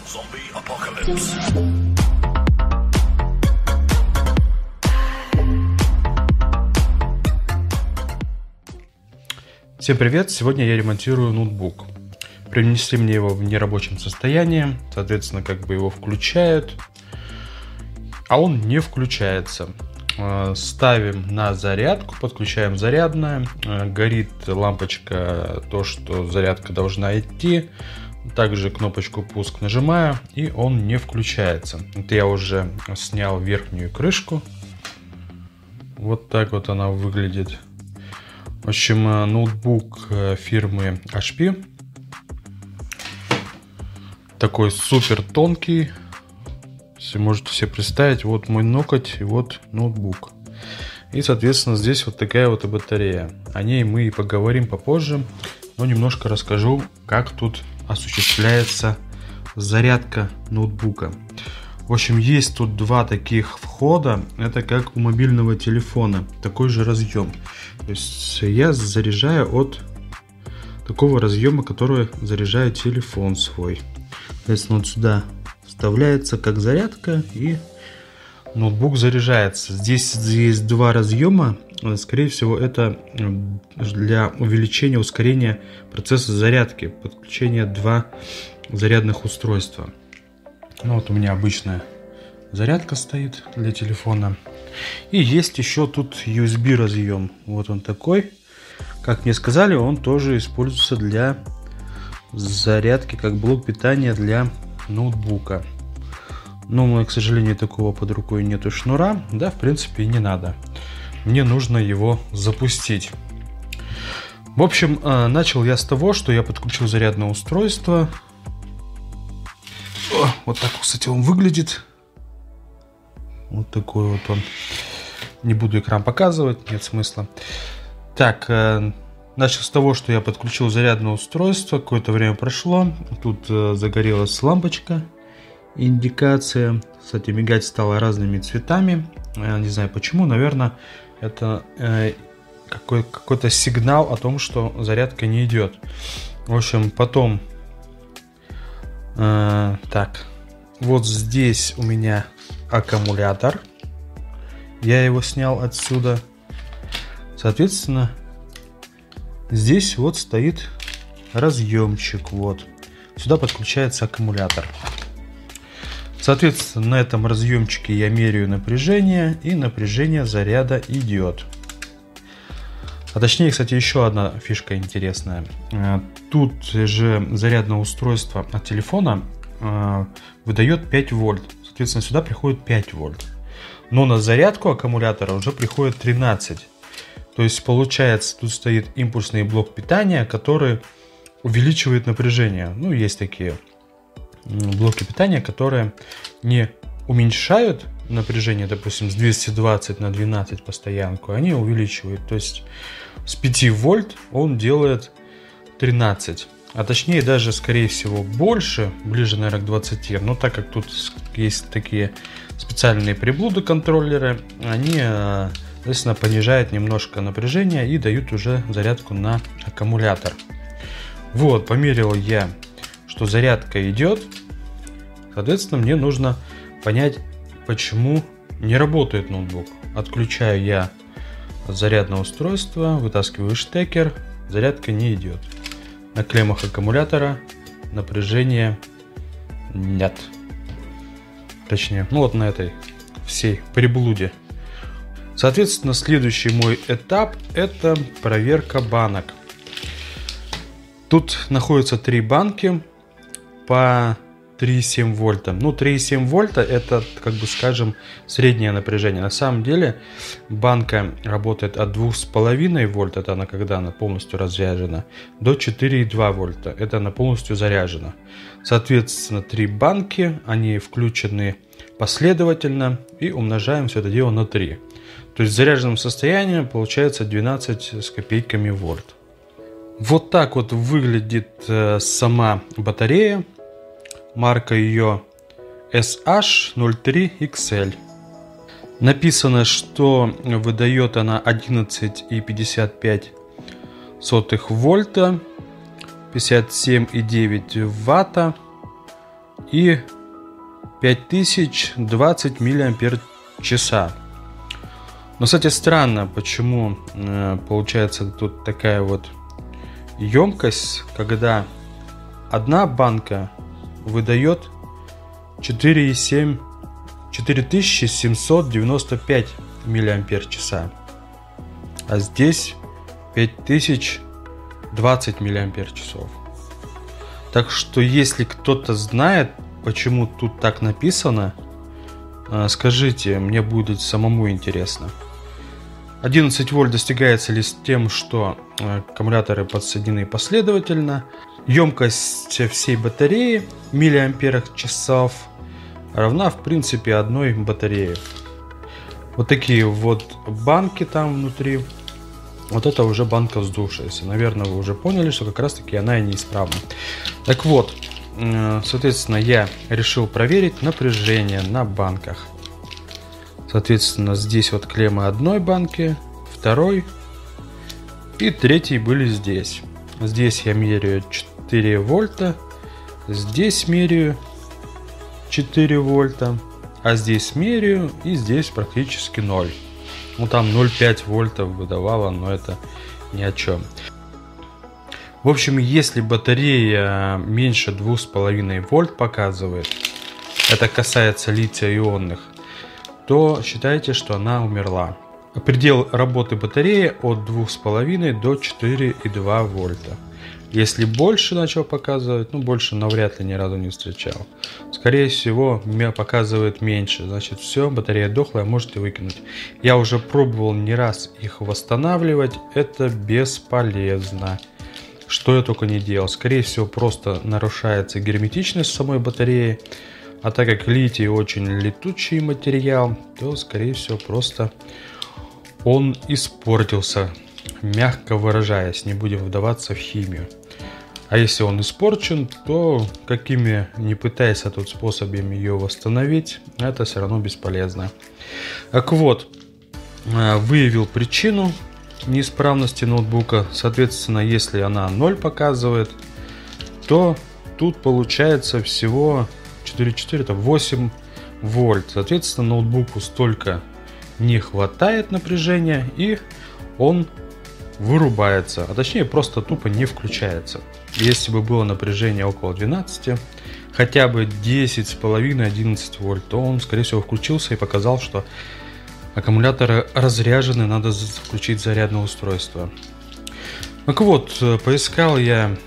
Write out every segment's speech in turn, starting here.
Zombie Apocalypse. Всем привет! Сегодня я ремонтирую ноутбук. Принесли мне его в нерабочем состоянии, соответственно, как бы его включают, а он не включается. Ставим на зарядку, подключаем зарядное, горит лампочка, то, что зарядка должна идти. Также кнопочку пуск нажимаю, и он не включается. Это я уже снял верхнюю крышку. Вот так вот она выглядит. В общем, ноутбук фирмы HP. Такой супер тонкий. Если можете себе представить, вот мой ноготь и вот ноутбук. И, соответственно, здесь вот такая вот батарея. О ней мы и поговорим попозже. Но немножко расскажу, как тут осуществляется зарядка ноутбука. В общем, есть тут два таких входа. Это как у мобильного телефона. Такой же разъем. То есть я заряжаю от такого разъема, который заряжает телефон свой. Соответственно, вот сюда вставляется как зарядка, и ноутбук заряжается. Здесь есть два разъема. Скорее всего, это для увеличения, ускорения процесса зарядки. Подключение два зарядных устройства. Ну, вот у меня обычная зарядка стоит для телефона. И есть еще тут USB разъем. Вот он такой. Как мне сказали, он тоже используется для зарядки, как блок питания для ноутбука. Но у меня, к сожалению, такого под рукой нету шнура. Да, в принципе, и не надо. Мне нужно его запустить. В общем, начал я с того, что я подключил зарядное устройство. Вот так, кстати, он выглядит. Вот такой вот он. Не буду экран показывать, нет смысла. Так, начал с того, что я подключил зарядное устройство. Какое-то время прошло. Тут загорелась лампочка. Индикация. Кстати, мигать стала разными цветами. Я не знаю почему. Наверное, это какой-то сигнал о том, что зарядка не идет. В общем, потом... Так, вот здесь у меня аккумулятор. Я его снял отсюда. Соответственно, здесь вот стоит разъемчик. Вот. Сюда подключается аккумулятор. Соответственно, на этом разъемчике я меряю напряжение, и напряжение заряда идет. А точнее, кстати, еще одна фишка интересная. Тут же зарядное устройство от телефона выдает 5 вольт. Соответственно, сюда приходит 5 вольт. Но на зарядку аккумулятора уже приходит 13. То есть, получается, тут стоит импульсный блок питания, который увеличивает напряжение. Ну, есть такие блоки питания, которые не уменьшают напряжение, допустим, с 220 на 12 постоянку, они увеличивают. То есть с 5 вольт он делает 13. А точнее даже, скорее всего, больше, ближе, наверное, к 20. Но так как тут есть такие специальные приблуды контроллеры, они, соответственно, понижают немножко напряжение и дают уже зарядку на аккумулятор. Вот, померил я, что зарядка идет. Соответственно, мне нужно понять, почему не работает ноутбук. Отключаю я зарядное устройство, вытаскиваю штекер, зарядка не идет. На клеммах аккумулятора напряжения нет. Точнее, ну вот на этой всей приблуде. Соответственно, следующий мой этап — это проверка банок. Тут находятся 3 банки по 3,7 вольта. Ну, 3,7 вольта это, как бы скажем, среднее напряжение. На самом деле банка работает от 2,5 вольт, это она когда она полностью разряжена, до 4,2 вольта, это она полностью заряжена. Соответственно, 3 банки, они включены последовательно, и умножаем все это дело на 3. То есть в заряженном состоянии получается 12 с копейками вольт. Вот так вот выглядит сама батарея. Марка ее SH03XL. Написано, что выдает она 11,55 вольта, 57,9 ватта. и 5020 мАч. Но, кстати, странно, почему получается тут такая вот емкость, когда одна банка выдает 4795 мАч, а здесь 5020 мАч. Так что, если кто-то знает, почему тут так написано, скажите, мне будет самому интересно. 11 вольт достигается лишь тем, что аккумуляторы подсоединены последовательно. Емкость всей батареи мАч равна, в принципе, одной батарее. Вот такие вот банки там внутри. Вот это уже банка вздувшаяся. Наверное, вы уже поняли, что как раз таки она и неисправна. Так вот, соответственно, я решил проверить напряжение на банках. Соответственно, здесь вот клеммы одной банки, второй и третий были здесь. Здесь я меряю 4 вольта, здесь меряю 4 вольта, а здесь меряю и здесь практически 0. Ну там 0,5 вольтов выдавало, но это ни о чем. В общем, если батарея меньше 2,5 вольт показывает, это касается литий-ионных, то считайте, что она умерла. Предел работы батареи от 2,5 до 4,2 вольта. Если больше начал показывать, ну больше навряд ли ни разу не встречал. Скорее всего, показывает меньше. Значит, все, батарея дохлая, можете выкинуть. Я уже пробовал не раз их восстанавливать. Это бесполезно. Что я только не делал. Скорее всего, просто нарушается герметичность самой батареи. А так как литий очень летучий материал, то, скорее всего, просто он испортился. Мягко выражаясь, не будем вдаваться в химию. А если он испорчен, то какими не пытайся тут способами ее восстановить, это все равно бесполезно. Так вот, выявил причину неисправности ноутбука. Соответственно, если она 0 показывает, то тут получается всего 4,4, это 8 вольт. Соответственно, ноутбуку столько не хватает напряжения, и он вырубается, а точнее просто тупо не включается. Если бы было напряжение около 12, хотя бы 10,5-11 вольт, то он, скорее всего, включился и показал, что аккумуляторы разряжены, надо включить зарядное устройство. Так вот, поискал я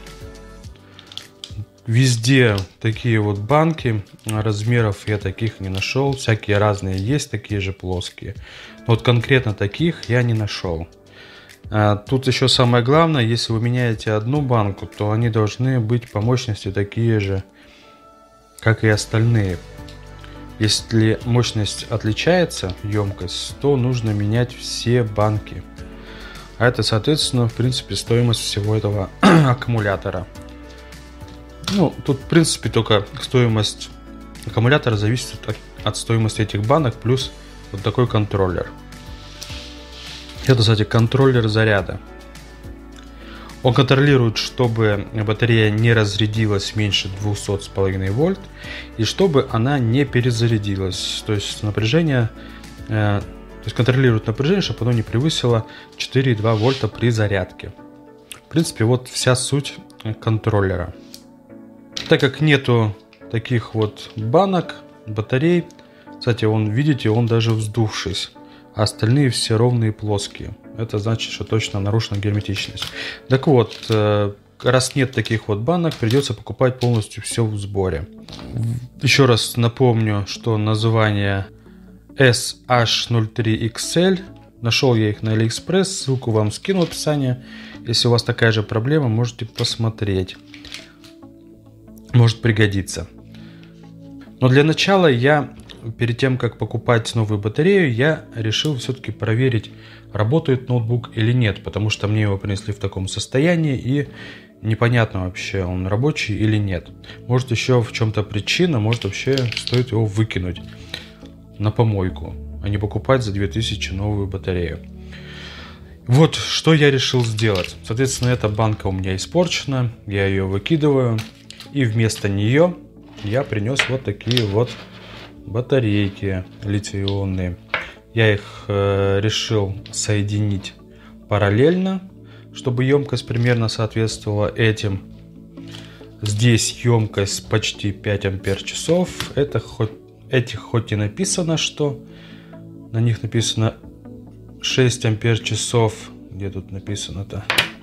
везде такие вот банки, размеров я таких не нашел, всякие разные есть, такие же плоские, но вот конкретно таких я не нашел. Тут еще самое главное, если вы меняете одну банку, то они должны быть по мощности такие же, как и остальные. Если мощность отличается, емкость, то нужно менять все банки. А это, соответственно, в принципе, стоимость всего этого аккумулятора. Ну, тут, в принципе, только стоимость аккумулятора зависит от стоимости этих банок, плюс вот такой контроллер. Это, кстати, контроллер заряда. Он контролирует, чтобы батарея не разрядилась меньше 200,5 вольт и чтобы она не перезарядилась. То есть напряжение, контролирует напряжение, чтобы оно не превысило 4,2 вольта при зарядке. В принципе, вот вся суть контроллера. Так как нету таких вот банок, батарей, кстати, видите, он даже вздувшись. А остальные все ровные и плоские. Это значит, что точно нарушена герметичность. Так вот, раз нет таких вот банок, придется покупать полностью все в сборе. Еще раз напомню, что название SH03XL. Нашел я их на AliExpress, ссылку вам скину в описании. Если у вас такая же проблема, можете посмотреть. Может пригодиться. Но для начала перед тем, как покупать новую батарею, я решил все-таки проверить, работает ноутбук или нет, потому что мне его принесли в таком состоянии и непонятно вообще, он рабочий или нет. Может еще в чем-то причина, может вообще стоит его выкинуть на помойку, а не покупать за 2000 новую батарею. Вот что я решил сделать. Соответственно, эта банка у меня испорчена, я ее выкидываю и вместо нее я принес вот такие вот батарейки литий-ионные. Я их решил соединить параллельно, чтобы емкость примерно соответствовала этим. Здесь емкость почти 5 ампер-часов. Это хоть и написано, что на них написано 6 ампер-часов. Где тут написано-то?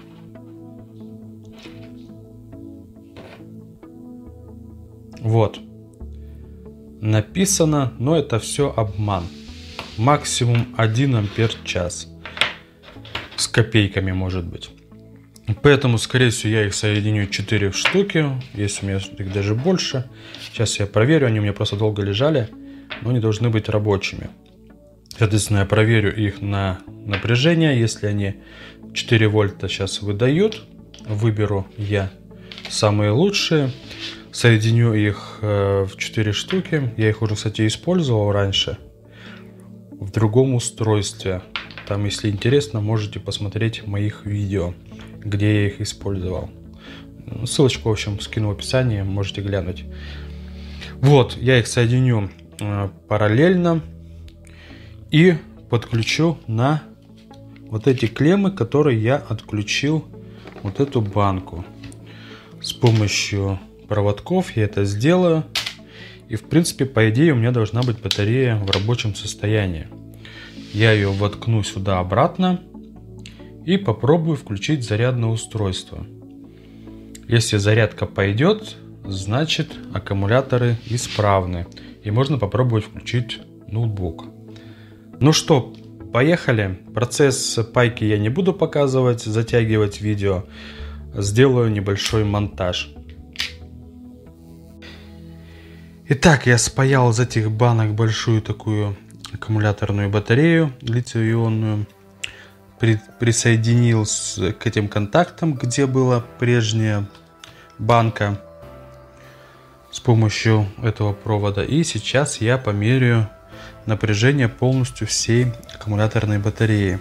Вот. Написано, но это все обман. Максимум 1 ампер-час. С копейками, может быть. Поэтому, скорее всего, я их соединю 4 штуки. Есть у меня их даже больше. Сейчас я проверю. Они у меня просто долго лежали. Но они должны быть рабочими. Соответственно, я проверю их на напряжение. Если они 4 вольта сейчас выдают, выберу я самые лучшие. Соединю их в 4 штуки. Я их уже, кстати, использовал раньше. В другом устройстве. Там, если интересно, можете посмотреть моих видео, где я их использовал. Ссылочку, в общем, скину в описании, можете глянуть. Вот, я их соединю параллельно и подключу на вот эти клеммы, которые я отключил вот эту банку. С помощью проводков я это сделаю. И, в принципе, по идее, у меня должна быть батарея в рабочем состоянии. Я ее воткну сюда обратно и попробую включить зарядное устройство. Если зарядка пойдет, значит аккумуляторы исправны. И можно попробовать включить ноутбук. Ну что, поехали. Процесс пайки я не буду показывать, затягивать видео. Сделаю небольшой монтаж. Итак, я спаял из этих банок большую такую аккумуляторную батарею литий-ионную. Присоединил к этим контактам, где была прежняя банка, с помощью этого провода. И сейчас я померяю напряжение полностью всей аккумуляторной батареи.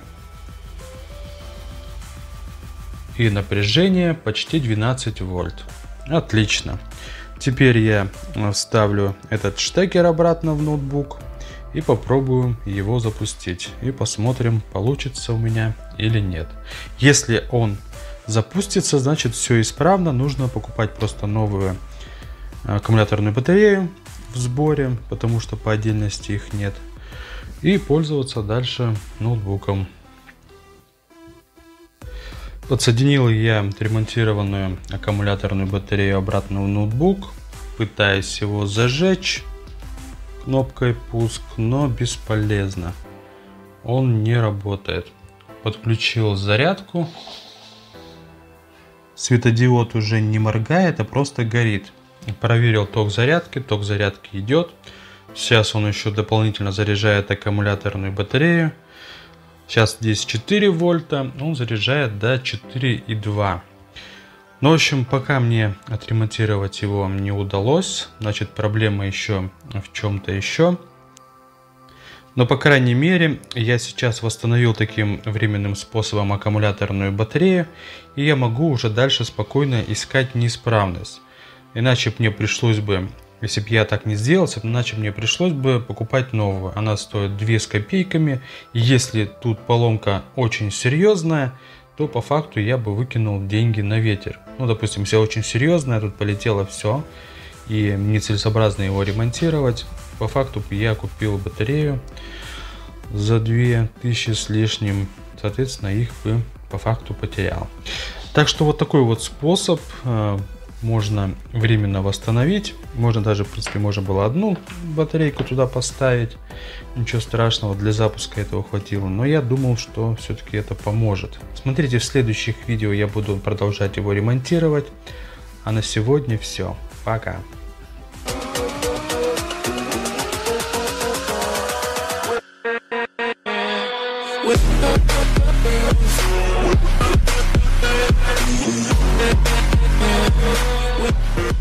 И напряжение почти 12 вольт. Отлично. Теперь я вставлю этот штекер обратно в ноутбук и попробую его запустить. И посмотрим, получится у меня или нет. Если он запустится, значит все исправно. Нужно покупать просто новую аккумуляторную батарею в сборе, потому что по отдельности их нет. И пользоваться дальше ноутбуком. Подсоединил я отремонтированную аккумуляторную батарею обратно в ноутбук. Пытаюсь его зажечь кнопкой пуск, но бесполезно. Он не работает. Подключил зарядку. Светодиод уже не моргает, а просто горит. Проверил ток зарядки идет. Сейчас он еще дополнительно заряжает аккумуляторную батарею. Сейчас здесь 4 вольта, он заряжает до 4,2. Ну, в общем, пока мне отремонтировать его не удалось. Значит, проблема еще в чем-то еще. Но, по крайней мере, я сейчас восстановил таким временным способом аккумуляторную батарею. И я могу уже дальше спокойно искать неисправность. Иначе мне пришлось бы, если бы я так не сделал, иначе мне пришлось бы покупать новую. Она стоит 2 с копейками. И если тут поломка очень серьезная, то по факту я бы выкинул деньги на ветер. Ну, допустим, если очень серьезная, тут полетело все, и нецелесообразно его ремонтировать. По факту я купил батарею за 2000 с лишним, соответственно, их бы по факту потерял. Так что вот такой вот способ можно временно восстановить. Можно даже, в принципе, можно было одну батарейку туда поставить. Ничего страшного, для запуска этого хватило. Но я думал, что все-таки это поможет. Смотрите, в следующих видео я буду продолжать его ремонтировать. А на сегодня все. Пока. With